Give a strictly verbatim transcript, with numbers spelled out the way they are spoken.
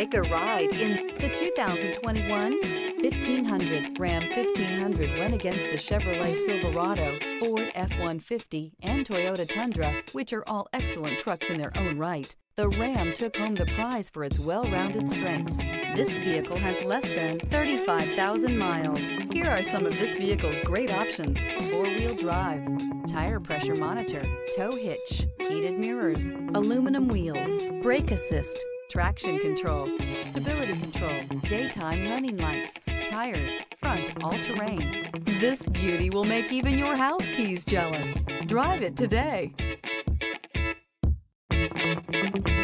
Take a ride in the two thousand twenty-one fifteen hundred. Ram fifteen hundred went against the Chevrolet Silverado, Ford F one fifty, and Toyota Tundra, which are all excellent trucks in their own right. The Ram took home the prize for its well-rounded strengths. This vehicle has less than thirty-five thousand miles. Here are some of this vehicle's great options: four-wheel drive, tire pressure monitor, tow hitch, heated mirrors, aluminum wheels, brake assist, traction control, stability control, daytime running lights, tires, front all-terrain. This beauty will make even your house keys jealous. Drive it today.